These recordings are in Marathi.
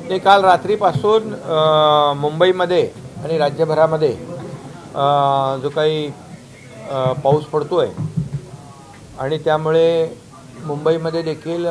ते काल रात्रीपासून मुंबईमध्ये आणि राज्यभरामध्ये जो काही पाऊस पडतोय आणि त्यामुळे मुंबईमध्ये देखील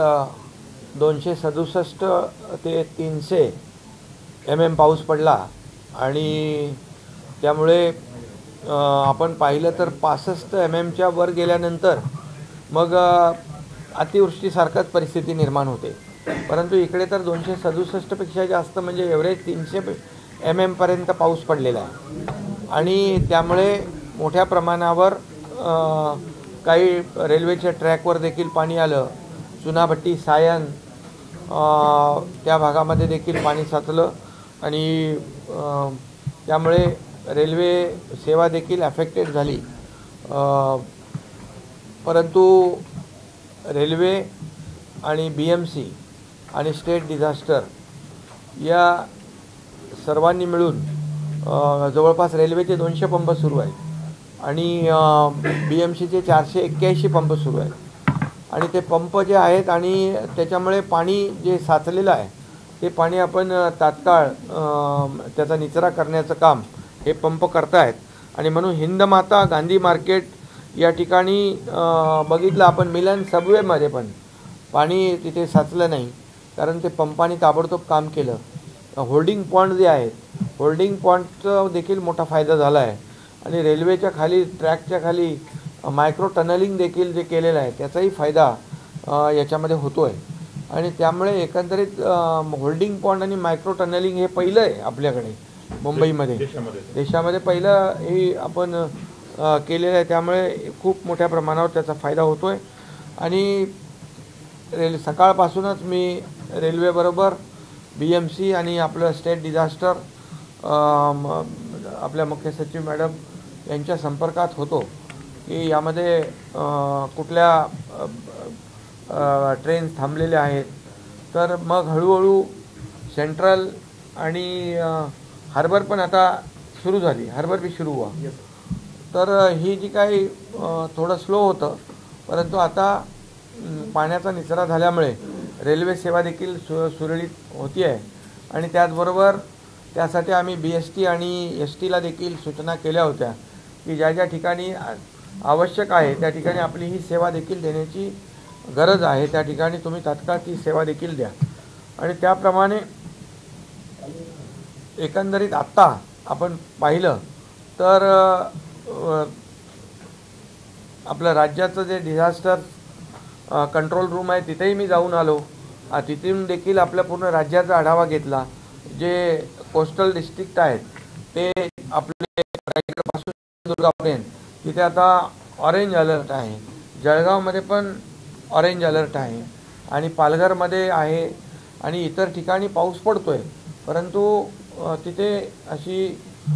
267 ते 300 mm पाऊस पडला आणि त्यामुळे आपण पाहिलं तर 65 mm वर गेल्यानंतर मग अतिवृष्टीसारखीच परिस्थिती निर्माण होते। परंतु इकडे तर 267 पेक्षा जास्त म्हणजे एव्हरेज 300 mm पर्यंत पाऊस पडलेला आहे आणि त्यामुळे मोठ्या प्रमाणावर काही रेल्वेच्या ट्रॅकवर देखील पाणी आलं। चुनाभट्टी सायन त्या भागामध्ये देखील पाणी साचलं आणि त्यामुळे रेल्वे सेवा देखील अफेक्टेड झाली। परंतु रेल्वे आणि BMC आणि स्टेट डिझास्टर या सर्वांनी मिळून जवळपास रेल्वेचे 200 पंप सुरू आहेत आणि BMCचे 481 पंप सुरू आहेत आणि ते पंप जे आहेत आणि त्याच्यामुळे पाणी जे साचलेलं आहे ते पाणी आपण तात्काळ त्याचा निचरा करण्याचं काम हे पंप करतायत आणि म्हणून हिंदमाता गांधी मार्केट या ठिकाणी बघितलं आपण मिलन सबवेमध्ये पण पाणी तिथे साचलं नाही कारण ते पंपाने ताबडतोब काम केलं। होल्डिंग पॉइंट जे आहेत होल्डिंग पॉइंटचा देखील मोठा फायदा झाला आहे आणि रेल्वेच्या खाली ट्रॅकच्या खाली मायक्रो टनलिंग देखील जे केलेलं आहे त्याचाही फायदा याच्यामध्ये होतो आहे आणि त्यामुळे एकंदरीत होल्डिंग पॉइंट आणि मायक्रो टनलिंग हे पहिलं आहे आपल्याकडे मुंबईमध्ये देशामध्ये पहिलं हे आपण केलेलं आहे। त्यामुळे खूप मोठ्या प्रमाणावर त्याचा फायदा होतो आहे आणि सकाळपासूनच मी रेल्वेबरोबर BMC आणि आपलं स्टेट डिझास्टर आपल्या मुख्य सचिव मॅडम यांच्या संपर्कात होतो की यामध्ये कुठल्या ट्रेन्स थांबलेल्या आहेत। तर मग हळूहळू सेंट्रल आणि हार्बर पण आता सुरू झाली, हार्बर भी सुरू हुआ। तर ही जी काही थोडं स्लो होतं परंतु आता पाण्याचा निचरा झाल्यामुळे रेल्वे सेवा देखील सुरळीत होती आहे आणि त्याचबरोबर त्यासाठी आम्ही BST आणि STला देखील सूचना केल्या होत्या की ज्या ज्या ठिकाणी आवश्यक आहे त्या ठिकाणी आपली ही सेवा देखील देण्याची गरज आहे, त्या ठिकाणी तुम्ही तात्काळ ती सेवा देखील द्या आणि त्याप्रमाणे एकंदरीत आत्ता आपण पाहिलं तर आपलं राज्याचं जे डिझास्टर कंट्रोल रूम आहे तिथेही मी जाऊन आलो। तिथून देखील आपल्या पूर्ण राज्याचा आढावा घेतला। जे कोस्टल डिस्ट्रिक्ट आहेत ते आपले रायगडपासून दुर्गापर्यंत तिथे आता ऑरेंज अलर्ट आहे। जळगावमध्ये पण ऑरेंज अलर्ट आहे आणि पालघरमध्ये आहे आणि इतर ठिकाणी पाऊस पडतोय परंतु तिथे अशी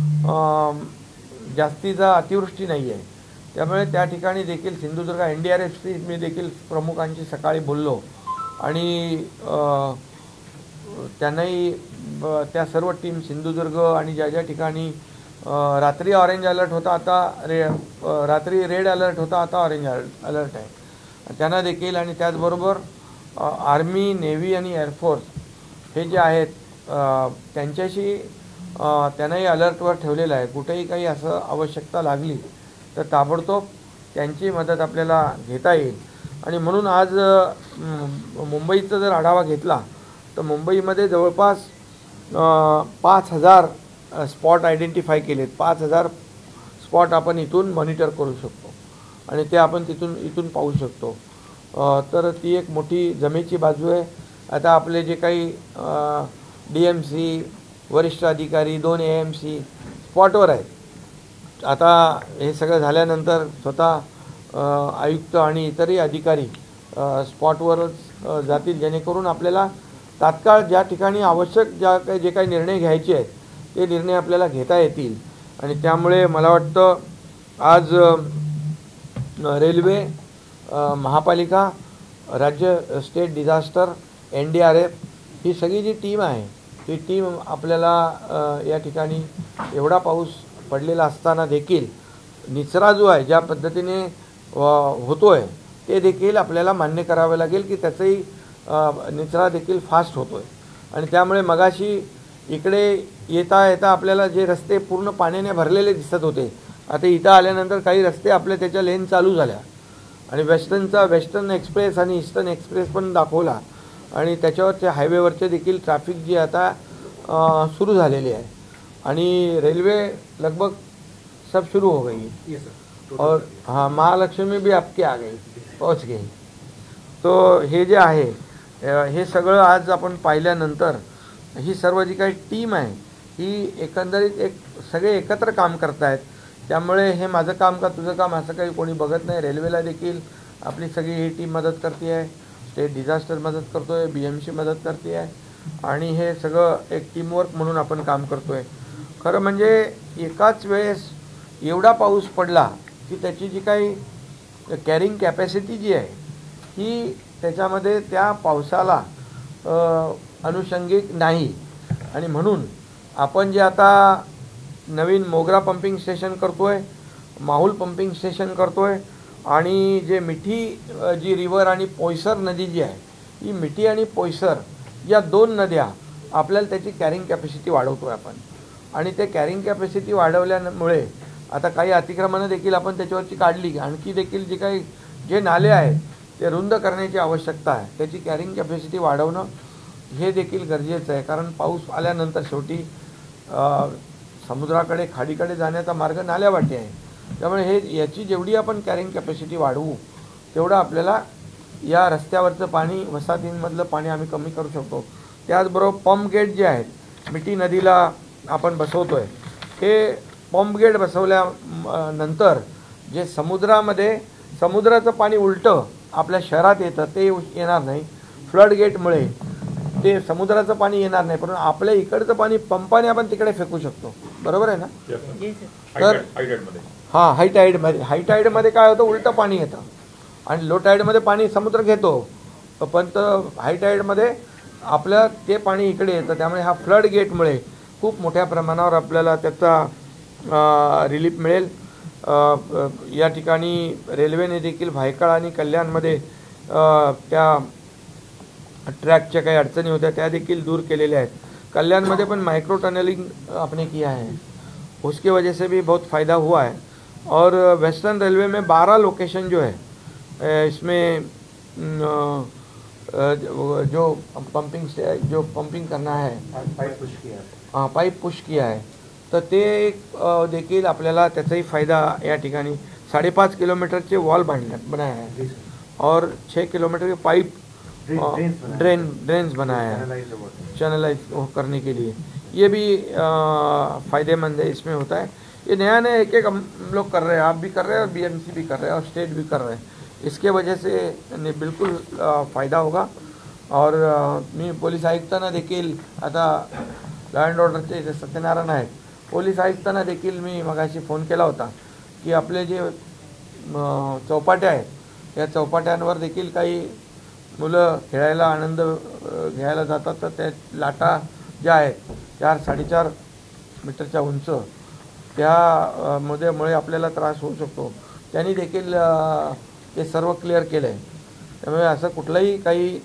जास्तीचा अतिवृष्टी नाही आहे। त्यामुळे त्या ठिकाणी देखील सिंधुदुर्ग NDRFची मी देखील प्रमुखांशी सकाळी बोललो आणि त्यांनाही त्या सर्व टीम सिंधुदुर्ग आणि ज्या ज्या ठिकाणी रात्री ऑरेंज अलर्ट होता आता रात्री रेड अलर्ट होता आता ऑरेंज अलर्ट आहे त्यांना देखील आणि त्याचबरोबर आर्मी नेव्ही आणि एअरफोर्स हे जे आहेत त्यांच्याशी त्यांनाही अलर्टवर ठेवलेलं आहे। कुठेही काही असं आवश्यकता लागली तर ताबडतोब त्यांची मदत आपल्याला घेता येईल आणि म्हणून आज मुंबईचा जर आढावा घेतला तर मुंबईमध्ये जवळपास 5000 स्पॉट आयडेंटिफाय केलेत। 5000 स्पॉट आपण इथून मॉनिटर करू शकतो आणि ते आपण इथून पाहू शकतो। तर ती एक मोठी जमेची बाजू आहे। आता आपले जे काही DMC वरिष्ठ अधिकारी 2 AMC स्पॉटवर आहेत। आता हे सगळं झाल्यानंतर स्वतः आयुक्त आणि इतरही अधिकारी स्पॉटवरच जातील जेणेकरून आपल्याला तात्काळ ज्या ठिकाणी आवश्यक जे काही निर्णय घ्यायचे आहेत ते निर्णय आपल्याला घेता येतील आणि त्यामुळे मला वाटतं आज रेल्वे महापालिका राज्य स्टेट डिझास्टर NDRF ही सगळी जी टीम आहे ही टीम आपल्याला या ठिकाणी एवढा पाऊस पडलेला असताना देखील निचरा जो आहे ज्या पद्धतीने होतो आहे ते देखील आपल्याला मान्य करावे लागेल की त्याचाही निचरा देखील फास्ट होतो आहे आणि त्यामुळे मगाशी इकडे येता येता आपल्याला जे रस्ते पूर्ण पाण्याने भरलेले दिसत होते, आता इथं आल्यानंतर काही रस्ते आपल्या त्याच्या लेन चालू झाल्या आणि वेस्टर्न एक्सप्रेस आणि ईस्टर्न एक्सप्रेस पण दाखवला आणि त्याच्यावरच्या हायवेवरचे देखील ट्रॅफिक जी आता सुरू झालेली आहे आणि रेलवे लगभग सब शुरू हो गई और हाँ महालक्ष्मी भी आपकी आ गई, पहुंच गई. तो हे जे आहे हे सगळं आज आपण पाहिल्यानंतर ही सर्व जी काही टीम आहे ही एकंदरीत सगळे एकत्र काम करत आहेत. त्यामुळे हे माझं काम का तुझं काम असं काही कोणी बघत नाही. रेल्वेला देखील आपली सगळी ही टीम मदत करते आहे, स्टेट डिझास्टर मदत करतो आहे, BMC मदत करते आहे आणि हे सगळं एक टीमवर्क म्हणून आपण काम करतो आहे. खरं म्हणजे एकाच वेळेस एवढा पाऊस पडला की त्याची जी काही कॅरिंग कॅपॅसिटी जी आहे ही त्याच्यामध्ये त्या पावसाला अनुषंगिक नाही आणि म्हणून आपण जे आता नवीन मोगरा पंपिंग स्टेशन करतो आहे, माहुल पंपिंग स्टेशन करतो आहे आणि जे मिठी जी रिव्हर आणि पोयसर नदी जी आहे ही मिठी आणि पोयसर या 2 नद्या आपल्याला त्याची कॅरिंग कॅपॅसिटी वाढवतो आहे आपण आणि ते कॅरिंग कॅपॅसिटी वाढवल्यामुळे आता काही अतिक्रमणं देखील आपण त्याच्यावरची काढली. आणखी देखील जे नाले आहेत ते रुंद करण्याची आवश्यकता आहे. त्याची कॅरिंग कॅपॅसिटी वाढवणं हे देखील गरजेचं आहे कारण पाऊस आल्यानंतर शेवटी समुद्राकडे खाडीकडे जाण्याचा मार्ग नाल्यावाटे आहे. त्यामुळे याची जेवढी आपण कॅरिंग कॅपॅसिटी वाढवू तेवढं आपल्याला या रस्त्यावरचं पाणी वसाहतींमधलं पाणी आम्ही कमी करू शकतो. त्याचबरोबर पंप गेट जे आहेत मिठी नदीला आपण बसवतो आहे हे पंप गेट बसवल्यानंतर जे समुद्राचं पाणी उलटं आपल्या शहरात येतं ते येणार नाही. फ्लड गेटमुळे ते समुद्राचं पाणी येणार नाही, पण आपल्या इकडचं पाणी पंपाने आपण तिकडे फेकू शकतो. बरोबर आहे ना? तर हां हाय टाईडमध्ये काय होतं उलटं पाणी येतं आणि लो टाईडमध्ये पाणी समुद्र घेतो, पण हाय टाईडमध्ये आपलं ते पाणी इकडे येतं. त्यामुळे हा फ्लड गेटमुळे खूप मोठ्या प्रमाणावर आपल्याला त्याचा रिलीफ मिळेल. या ठिकाणी रेल्वेने देखील भायखळा आणि कल्याणमध्ये त्या ट्रैक काही अड़चनी होत्या त्या देखील दूर केलेल्या आहेत. कल्याणमध्ये पण माइक्रो टनलिंग आपने किया है, उसकी वजह से भी बहुत फ़ायदा हुआ है. और वेस्टर्न रेलवे में 12 लोकेशन जो है इसमें जो पंपिंग करना है पाइप पुश किया है तर ते देखील आपल्याला त्याचाही फ़ायदा या ठिकाणी 5.5 किलोमीटरचे वॉल बनाया है और 6 किलोमीटर के पाइप ड्रेन्स बनाया है चैनलाइज करने के लिए. ये भी फ़ायदेमंद है, इसमें होता है. ये नया एक हम लोग कर रहे हैं, आप भी कर रहे हैं और BMC भी कर रहे हैं और स्टेट भी कर रहे हैं. इसके वजह से बिल्कुल फ़ायदा होगा. और मी पोलीस आयुक्तांना देखील आता लॉ अँड ऑर्डरचे जे सत्यनारायण आहेत पोलीस आयुक्तांना देखील मी मगाशी फोन केला होता की आपले जे चौपाट्या आहेत या चौपाट्यांवर देखील काही मुलं खेळायला आनंद घ्यायला जातात तर त्या लाटा ज्या आहेत 4-4.5 मीटरच्या उंच त्यामुळे आपल्याला त्रास होऊ शकतो. त्यांनी देखील ते सर्व क्लिअर केलं आहे. त्यामुळे असं कुठलाही काही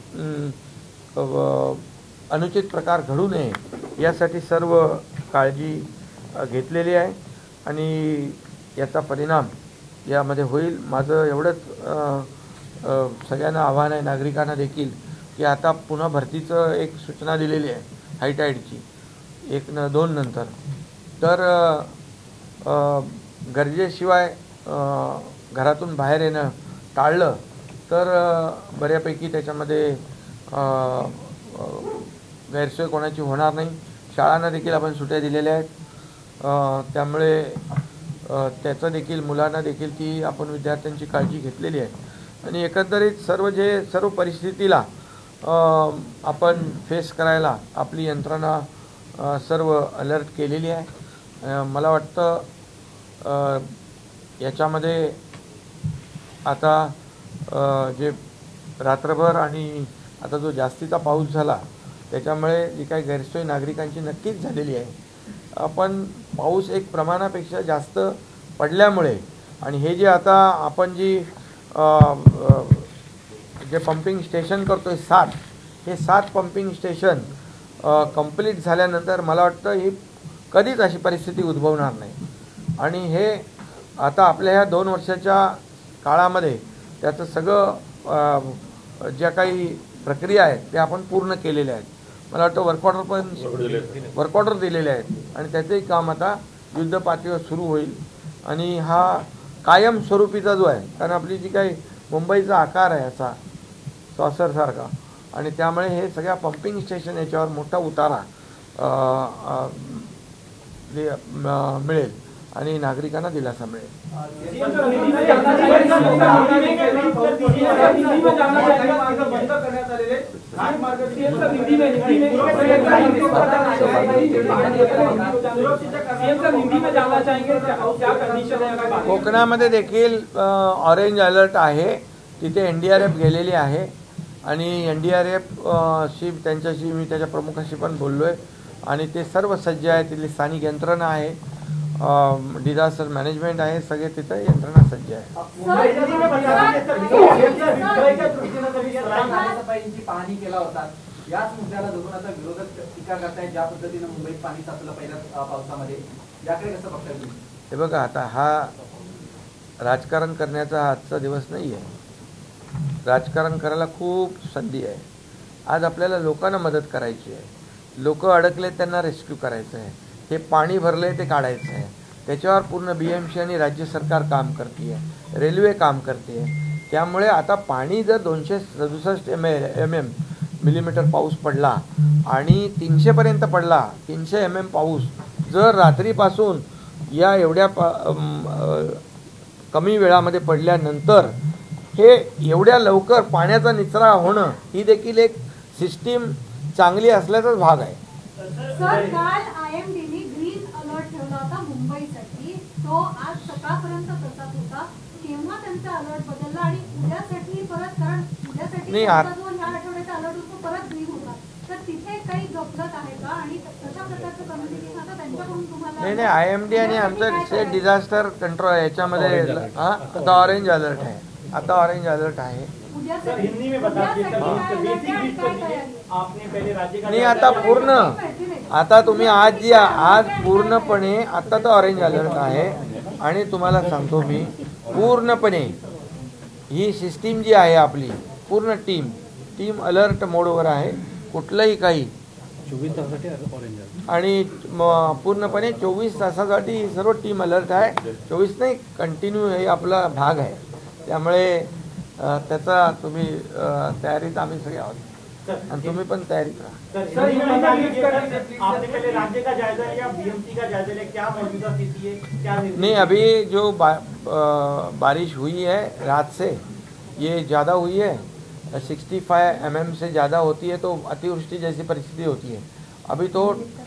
अनुचित प्रकार घडू नये यासाठी सर्व काळजी घेतलेली आहे आणि याचा परिणाम यामध्ये होईल. माझं एवढंच सगळ्यांना आव्हान आहे नागरिकांना देखील की आता पुन्हा भरतीचं एक सूचना दिलेली आहे हाय टाईडची 1-2 नंतर. तर गरजेशिवाय घरातून बाहेर येणं टाळलं तर बऱ्यापैकी त्याच्यामध्ये गैरसोय कोणाची होणार नाही. शाळांना देखील आपण सुट्ट्या दिलेल्या आहेत. त्यामुळे त्याचं देखील मुलांना देखील ती आपण विद्यार्थ्यांची काळजी घेतलेली आहे आणि एकंदरीत सर्व परिस्थितीला आपण फेस करायला आपली यंत्रणा सर्व अलर्ट केलेली आहे. मला वाटतं याच्यामध्ये आता जे रात्रभर आणि आता जो जास्तीचा पाऊस झाला त्याच्यामुळे जी काही गैरसोय नागरिकांची नक्कीच झालेली आहे. आपण पाऊस एक प्रमाणापेक्षा जास्त पडल्यामुळे आणि हे जे आता आपण जे पंपिंग स्टेशन करतोय 7 पंपिंग स्टेशन कंप्लीट झाल्यानंतर मला वाटतं ही कधीच अशी परिस्थिती उद्भवणार नाही. आणि हे आता आपल्या ह्या 2 वर्षाच्या काळामध्ये त्याचं सगळं ज्या काही प्रक्रिया आहेत ते आपण पूर्ण केलेल्या आहेत. मला वाटतं वर्क ऑर्डर दिलेले आहेत आणि त्याचंही काम आता युद्ध पातळीवर सुरू होईल. आणि हा कायमस्वरूपीचा जो आहे, कारण आपली जी काही मुंबईचा आकार आहे असा सॉसरसारखा, आणि त्यामुळे हे सगळ्या पंपिंग स्टेशन याच्यावर मोठा उतारा मिळेल आणि नागरिकांना दिलासा मिळेल. कोकणामध्ये देखील ऑरेंज अलर्ट आहे. तिथे NDRF गेलेली आहे आणि NDRF त्यांच्याशी मी त्याच्या प्रमुखाशी पण बोललो आहे आणि ते सर्व सज्ज आहे. तिथली स्थानिक यंत्रणा आहे, डिझास्टर मॅनेजमेंट आहे, सगळे तिथं यंत्रणा सज्ज आहे. पाहणी केला होता, याच मुद्द्याला धरून आता विरोधक टीका करतायत ज्या पद्धतीने मुंबईत पाणी साचलं पहिल्या पावसामध्ये, याकडे कसं बघताय तुम्ही? हे बघा, आता हा राजकारण करण्याचा आजचा दिवस नाही आहे. राजकारण करायला खूप संधी आहे. आज आपल्याला लोकांना मदत करायची आहे. लोक अडकले त्यांना रेस्क्यू करायचं आहे. हे पाणी भरले ते काढायचं आहे. त्याच्यावर पूर्ण BMC आणि राज्य सरकार काम करते आहे, रेल्वे काम करते आहे. त्यामुळे आता पाणी जर 267 मिलीमीटर पाऊस पडला आणि 300पर्यंत पडला, 300 mm पाऊस जर रात्रीपासून या एवढ्या कमी वेळामध्ये पडल्यानंतर हे एवढ्या लवकर पाण्याचा निचरा होणं ही देखील एक सिस्टीम चांगली असल्याचाच भाग आहे. सर, काल IMDने ग्रीन अलर्ट ठेवला होता मुंबईसाठी. तो आज सकाळपर्यंत तसाच होता. केव्हा त्यांचा अलर्ट बदलला आणि उद्यासाठी परत, कारण उद्यासाठी ह्या आठवड्याचा अलर्ट होतो परत ग्रीन होता, तर तिथे काही गफलत आहे का? आणि तशा प्रकारचं कम्युनिकेशन आता त्यांच्याकडून तुम्हाला? नाही, IMD आणि आमचं स्टेट डिझास्टर कंट्रोल याच्यामध्ये आता ऑरेंज अलर्ट आहे. आता ऑरेंज अलर्ट आहे. नाही, आता पूर्ण, आता तुम्ही आज पूर्णपणे आता तर ऑरेंज अलर्ट आहे. आणि तुम्हाला सांगतो मी, पूर्णपणे ही सिस्टीम जी आहे आपली, पूर्ण टीम अलर्ट मोडवर आहे. कुठलंही काही 24 तासासाठी ऑरेंज अलर्ट आणि पूर्णपणे 24 तासासाठी सर्व टीम अलर्ट आहे. 24 नाही, कंटिन्यू हे आपला भाग आहे. त्यामुळे त्याचा तुम्ही तयारीत आम्ही सगळे आहोत आणि तुम्ही पण तयारीत राहा. नहीं, अभी जो बारिश हुई है रात से ये ज़्यादा हुई है. 65 mm से ज़्यादा होती है तो अतिवृष्टि जैसी परिस्थिति होती है. अभी तो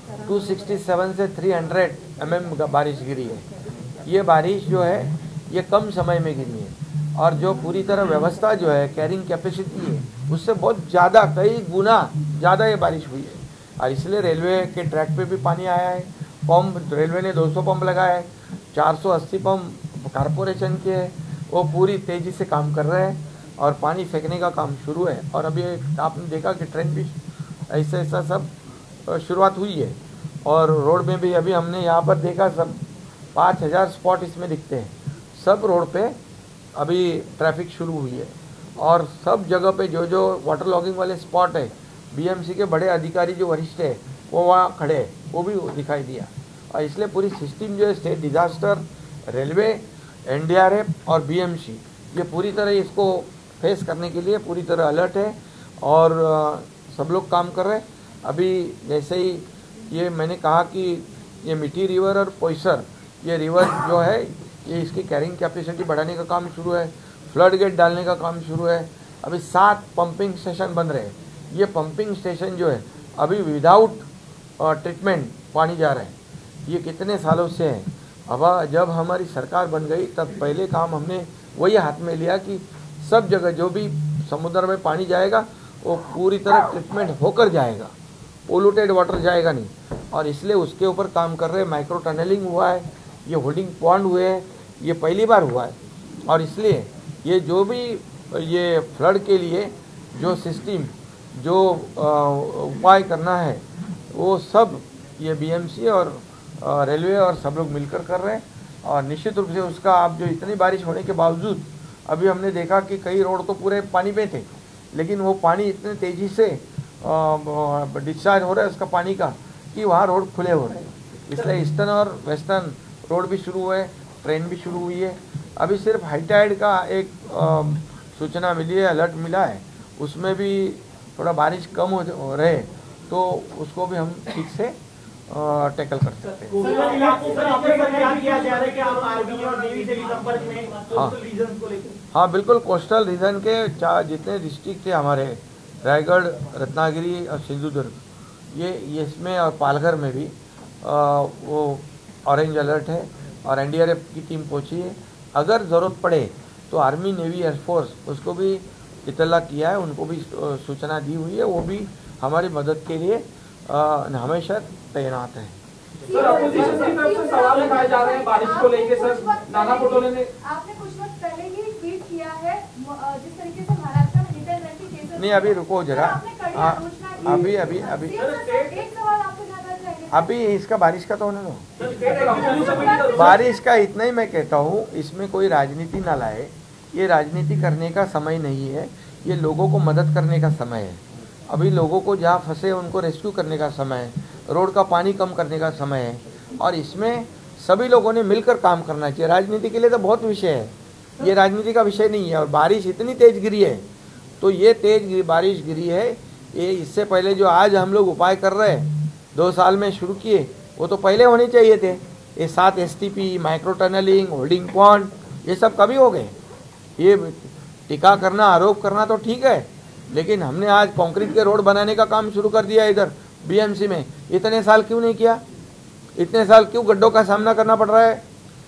267 से 300 mm बारिश गिरी है. ये बारिश जो है ये कम समय में गिरी है और जो पूरी तरह व्यवस्था जो है कैरिंग कैपेसिटी है उससे बहुत ज़्यादा, कई गुना ज़्यादा ये बारिश हुई है. और इसलिए रेलवे के ट्रैक पे भी पानी आया है. पंप, रेलवे ने 200 पंप लगाए हैं, 480 पंप कारपोरेशन के हैं, वो पूरी तेज़ी से काम कर रहे हैं और पानी फेंकने का काम शुरू है. और अभी आपने देखा कि ट्रेन भी ऐसा सब शुरुआत हुई है. और रोड में भी अभी हमने यहाँ पर देखा, सब 5000 स्पॉट इसमें दिखते हैं. सब रोड पे अभी ट्रैफिक शुरू हुई है और सब जगह पे जो जो वाटर लॉगिंग वाले स्पॉट है, BMC के बड़े अधिकारी जो वरिष्ठ है वो वहाँ खड़े हैं, वो भी दिखाई दिया. और इसलिए पूरी सिस्टम जो है स्टेट डिज़ास्टर, रेलवे, NDRF और BMC, ये पूरी तरह इसको फेस करने के लिए पूरी तरह अलर्ट है और सब लोग काम कर रहे हैं. अभी जैसे ही ये मैंने कहा कि ये मिठी रिवर और पोइसर, ये रिवर जो है ये इसकी कैरिंग कैपेसिटी बढ़ाने का काम शुरू है. फ्लड गेट डालने का काम शुरू है. अभी 7 पंपिंग स्टेशन बन रहे हैं. ये पंपिंग स्टेशन जो है अभी विदाउट ट्रीटमेंट पानी जा रहे हैं. ये कितने सालों से है. अब जब हमारी सरकार बन गई तब पहले काम हमने वही हाथ में लिया कि सब जगह जो भी समुद्र में पानी जाएगा वो पूरी तरह ट्रीटमेंट होकर जाएगा, पोल्यूटेड वाटर जाएगा नहीं. और इसलिए उसके ऊपर काम कर रहे हैं. माइक्रो टनलिंग हुआ है, ये होल्डिंग पॉन्ड हुए हैं, ये पहली बार हुआ है. और इसलिए ये जो भी ये फ्लड के लिए जो सिस्टम, जो उपाय करना है वो सब ये बीएमसी और रेलवे और सब लोग मिलकर कर रहे हैं। और निश्चित रूप से उसका अब जो इतनी बारिश होने के बावजूद अभी हमने देखा कि कई रोड तो पूरे पानी में थे, लेकिन वो पानी इतने तेज़ी से डिस्चार्ज हो रहा है उसका पानी का कि वहाँ रोड खुले हो रहे हैं। इसलिए ईस्टर्न और वेस्टर्न रोड भी शुरू हुए, ट्रेन भी शुरू हुई है। अभी सिर्फ हाईटाइड का एक सूचना मिली है, अलर्ट मिला है, उसमें भी थोड़ा बारिश कम हो रहे तो उसको भी हम ठीक से टैकल कर सकते हैं। हाँ बिल्कुल, कोस्टल रीजन के जितने डिस्ट्रिक्ट थे हमारे, रायगढ़, रत्नागिरी और सिंधुदुर्ग, ये इसमें और पालघर में भी वो ऑरेंज अलर्ट है और एनडीआरएफ की टीम पहुंची है। अगर ज़रूरत पड़े तो आर्मी, नेवी, एयरफोर्स उसको भी इतला किया है, उनको भी सूचना दी हुई है, वो भी हमारी मदद के लिए हमेशा तैनात है। सर, अपोजिशन की तरफ से सवाल उठाए जा रहे हैं बारिश को लेकर। सर, नाना पटोले ने आपने कुछ वक्त पहले ही ट्वीट किया है जिस तरीके से महाराष्ट्र में हिट एंड रन की केसेस। नहीं, अभी रुको जरा, अभी एक सवाल आपसे ज्यादा चाहिए। अभी इसका बारिश का तो होने दो। बारिश का इतना ही मैं कहता हूँ, इसमें कोई राजनीति ना लाए। ये राजनीति करने का समय नहीं है, ये लोगों को मदद करने का समय है। अभी लोगों को जहाँ फंसे उनको रेस्क्यू करने का समय है, रोड का पानी कम करने का समय है, और इसमें सभी लोगों ने मिलकर काम करना चाहिए। राजनीति के लिए तो बहुत विषय है, ये राजनीति का विषय नहीं है। और बारिश इतनी तेज गिरी है, तो ये तेज बारिश गिरी है, ये इससे पहले जो आज हम लोग उपाय कर रहे हैं 2 साल में शुरू किए, वो तो पहले होने चाहिए थे। ये 7 STP, micro tunneling, holding pond, ये सब कभी हो गए। ये टीका करना, आरोप करना तो ठीक है, लेकिन हमने आज कंक्रीट के रोड बनाने का काम शुरू कर दिया इधर बीएमसी में। इतने साल क्यों नहीं किया? इतने साल क्यों गड्ढों का सामना करना पड़ रहा है?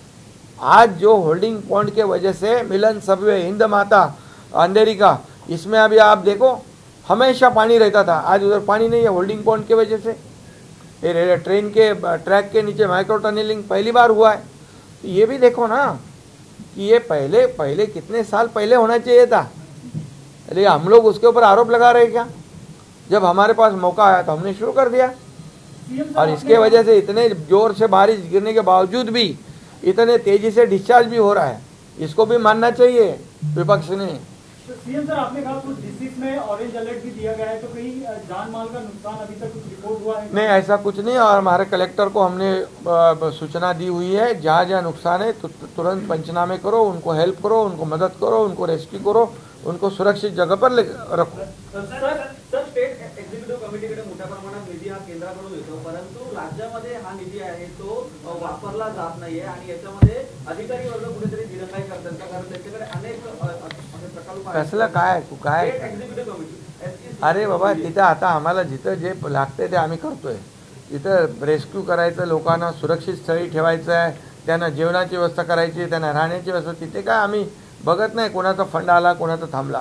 आज जो होल्डिंग पॉइंट के वजह से मिलन सबवे, हिंद माता, अंधेरी का, इसमें अभी आप देखो हमेशा पानी रहता था, आज उधर पानी नहीं है होल्डिंग पॉइंट के वजह से। ये ट्रेन के ट्रैक के नीचे माइक्रो टनलिंग पहली बार हुआ है। तो ये भी देखो ना कि ये पहले कितने साल पहले होना चाहिए था। अरे हम लोग उसके ऊपर आरोप लगा रहे क्या? जब हमारे पास मौका आया तो हमने शुरू कर दिया, और इसके वजह से इतने जोर से बारिश गिरने के बावजूद भी इतने तेजी से डिस्चार्ज भी हो रहा है। इसको भी मानना चाहिए विपक्ष ने। सीएम सर, आपने कहा कुछ डिस्ट्रिक्ट में ऑरेंज अलर्ट भी दिया गया है, तो कहीं जान माल का नुकसान अभी तक कुछ रिपोर्ट हुआ है? नहीं, ऐसा कुछ नहीं। और हमारे कलेक्टर को हमने सूचना दी हुई है, जहाँ जहाँ नुकसान है तो तुरंत पंचनामे करो, उनको हेल्प करो, उनको मदद करो, उनको रेस्क्यू करो, उनको सुरक्षित जगह पर रखो। सर, स्टेट एक्झिक्युटिव्ह कमिटीकडे मोठ्या प्रमाणात निधी हा केंद्राकडून येतो, परंतु राज्यामध्ये हा निधी आहे तो वापरला जात नाहीये आणि याच्यामध्ये अधिकारी वर्ग कुठेतरी दिरंगाई करतात का? कारण त्याच्याकडे अनेक प्रकल्प आहेत। कसलं काय एक्झिक्युटिव्ह कमिटी, अरे बाबा, तिथं आता आम्हाला जिथं जे लागते ते आम्ही करतोय। तिथं रेस्क्यू करायचं, लोकांना सुरक्षित स्थळी ठेवायचं आहे, त्यांना जेवणाची व्यवस्था करायची, त्यांना राहण्याची व्यवस्था, तिथे काय आम्ही बघत नाही कोणाचा फंड आला, कोणाचा थांबला।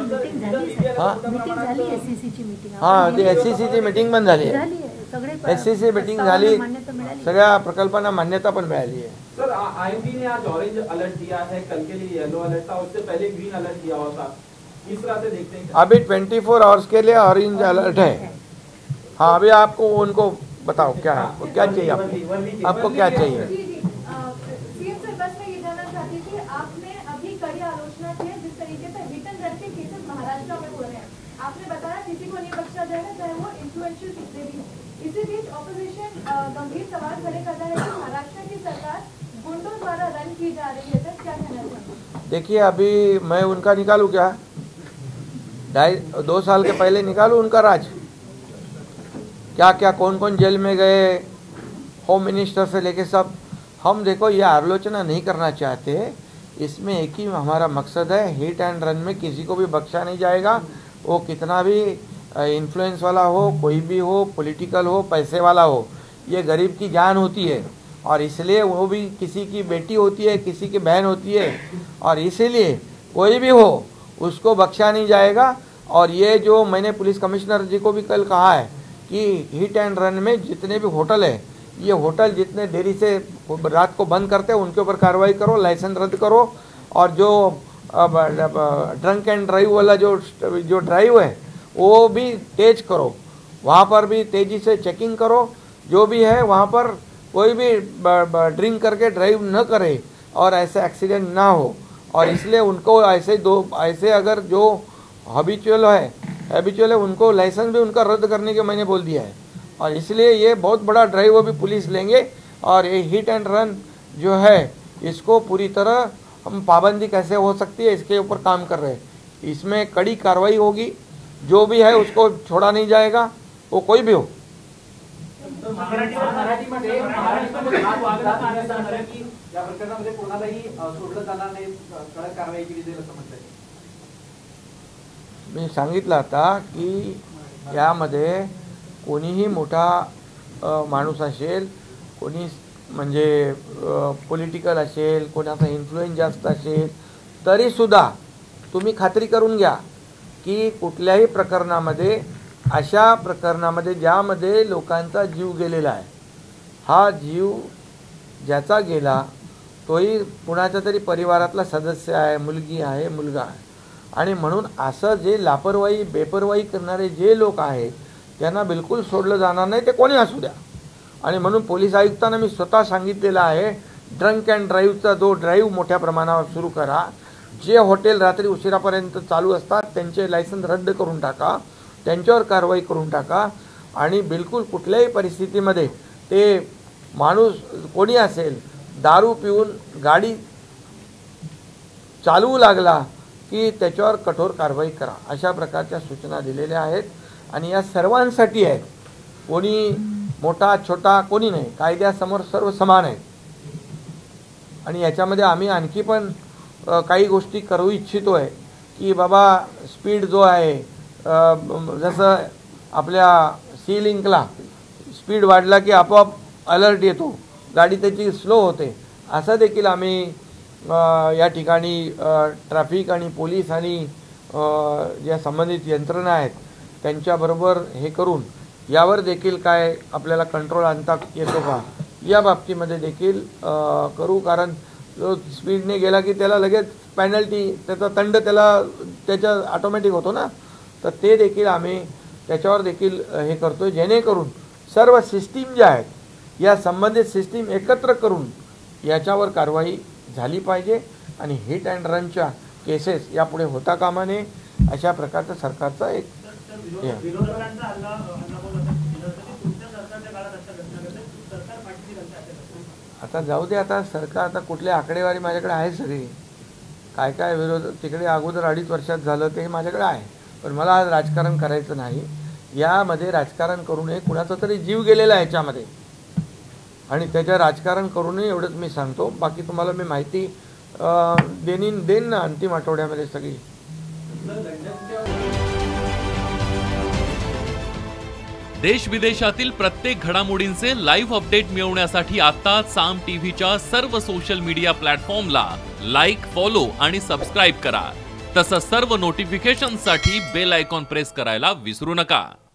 हाँ, ती SCCची मीटिंग पण झाली आहे, SCC मीटिंग झाली, सगळ्या प्रकल्पांना मान्यता पण मिळाली आहे। सर, IMD ने आज ऑरेंज अलर्ट दिया है, कल के लिए येलो अलर्ट था, उससे पहले ग्रीन अलर्ट दिया हुआ था। इस तरह से देखते हैं अभी 24 आवर्स के लिए ऑरेंज अलर्ट है। हाँ, अभी आपको उनको बताओ क्या चाहिए, आपको क्या चाहिए? सीएम सर, बस मैं ये जानना चाहती थी, आपने अभी कड़ी आलोचना की है जिस तरीके से हिट एंड रन के केसेस महाराष्ट्र में हो रहे हैं। आपने बताया किसी को नहीं बख्शा जाएगा, चाहे वो इन्फ्लुएंशियल कितने भी हो। इसी बीच ऑपोजिशन गंभीर सवाल खड़े कर रहा है कि महाराष्ट्र की सरकार गुंडों द्वारा रन की जा रही है। सर, क्या कहना चाहते? देखिए, अभी मैं उनका निकालूं क्या? 2 साल के पहले निकालूं उनका राज, क्या क्या कौन कौन जेल में गए, होम मिनिस्टर से लेके सब। हम देखो, ये आलोचना नहीं करना चाहते, इसमें एक ही हमारा मकसद है, हिट एंड रन में किसी को भी बख्शा नहीं जाएगा। वो कितना भी इन्फ्लुएंस वाला हो, कोई भी हो, पॉलिटिकल हो, पैसे वाला हो, ये गरीब की जान होती है, और इसलिए वो भी किसी की बेटी होती है, किसी की बहन होती है, और इसीलिए कोई भी हो उसको बख्शा नहीं जाएगा। और ये जो मैंने पुलिस कमिश्नर जी को भी कल कहा है कि हिट एंड रन में जितने भी होटल है, ये होटल जितने देरी से रात को बंद करते हैं उनके ऊपर कार्रवाई करो, लाइसेंस रद्द करो, और जो ड्रंक एंड ड्राइव वाला जो ड्राइव है वो भी तेज करो। वहाँ पर भी तेज़ी से चेकिंग करो, जो भी है वहाँ पर कोई भी ड्रिंक करके ड्राइव न करे और ऐसे एक्सीडेंट ना हो। और इसलिए उनको ऐसे अगर जो हैबिचुअल है उनको लाइसेंस भी उनका रद्द करने के मैंने बोल दिया है। और इसलिए ये बहुत बड़ा ड्राइव भी पुलिस लेंगे और ये हिट एंड रन जो है इसको पूरी तरह हम पाबंदी कैसे हो सकती है इसके ऊपर काम कर रहे हैं। इसमें कड़ी कार्रवाई होगी, जो भी है उसको छोड़ा नहीं जाएगा, वो कोई भी हो। मराठीमध्ये वाद असणार आहे की या प्रकरणामध्ये कोणालाही सोडलं जाणार नाही, कडक कारवाई केली जाईल असं म्हटलं। मी सांगितलं आता की यामध्ये कोणीही मोठा माणूस असेल, कोणी म्हणजे पॉलिटिकल असेल, कोणाचा इन्फ्लुएन्स जास्त असेल, तरीसुद्धा तुम्ही खात्री करून घ्या की कुठल्याही प्रकरणामध्ये अशा प्रकरणामध्ये ज्यामध्ये लोकांचा जीव गेलेला आहे, हा जीव ज्याचा गेला तोही कुणाच्या तरी परिवारातला सदस्य आहे, मुलगी आहे, मुलगा आहे, आणि म्हणून असं जे लापरवाही बेपरवाही करणारे जे लोक आहेत त्यांना बिलकुल सोडलं जाणार नाही, ते कोणी असू द्या। आणि म्हणून पोलीस आयुक्तांना मी स्वतः सांगितलेलं आहे, ड्रंक अँड ड्राईव्हचा जो ड्राईव्ह मोठ्या प्रमाणावर सुरू करा। जे हॉटेल रात्री उशिरापर्यंत चालू असतात त्यांचे लायसन्स रद्द करून टाका, त्यांच्यावर कारवाई करून टाका। आणि बिलकुल कुठल्याही परिस्थितीमध्ये ते माणूस कोणी असेल दारू पिऊन गाडी चालवू लागला की त्याच्यावर कठोर कारवाई करा, अशा प्रकारच्या सूचना दिलेल्या आहेत। आणि या सर्वांसाठी आहेत, कोणी मोठा छोटा कोणी नाही, कायद्यासमोर सर्व समान आहेत। आणि याच्यामध्ये आम्ही आणखी पण काही गोष्टी करू इच्छितोय की बाबा स्पीड जो आहे, जसं आपल्या सी लिंकला स्पीड वाढला की आपोआप अलर्ट येतो, गाडी त्याची स्लो होते, असं देखील आम्ही या ठिकाणी ट्रॅफिक आणि पोलीस आणि ज्या संबंधित यंत्रणा आहेत त्यांच्याबरोबर हे करून यावर देखील काय आपल्याला कंट्रोल आणता येतो का या बाबतीमध्ये देखील करू। कारण जो स्पीडने गेला की त्याला लगेच पेनल्टी, त्याचा दंड त्याच्या ऑटोमॅटिक होतो ना, तर ते देखील आम्ही त्याच्यावर देखील हे करतो, जेणेकरून सर्व सिस्टीम ज्या आहेत या संबंधित सिस्टीम एकत्र करून याच्यावर कारवाई झाली पाहिजे आणि हिट अँड रनच्या केसेस यापुढे होता कामा नये, अशा प्रकारचा सरकारचा एक आता जाऊ दे। आता सरकार आता कुठली आकडेवारी माझ्याकडे आहे सगळी, काय काय विरोध तिकडे अगोदर 2.5 वर्षात झालं ते माझ्याकडे आहे, पण मला आज राजकारण करायचं नाही। यामध्ये राजकारण करू नये, कुणाचा तरी जीव गेलेला आहे याच्यामध्ये, आणि त्याच्या राजकारण करू नये एवढंच मी सांगतो। बाकी तुम्हाला मी माहिती देईन ना अंतिम आठवड्यामध्ये सगळी। देश विदेशातील प्रत्येक घडामोडींचे लाईव्ह अपडेट मिळवण्यासाठी आता साम टीव्हीच्या सर्व सोशल मीडिया प्लॅटफॉर्मला लाईक, फॉलो आणि सबस्क्राईब करा। तसंच सर्व नोटिफिकेशनसाठी बेल आयकॉन प्रेस करायला विसरू नका।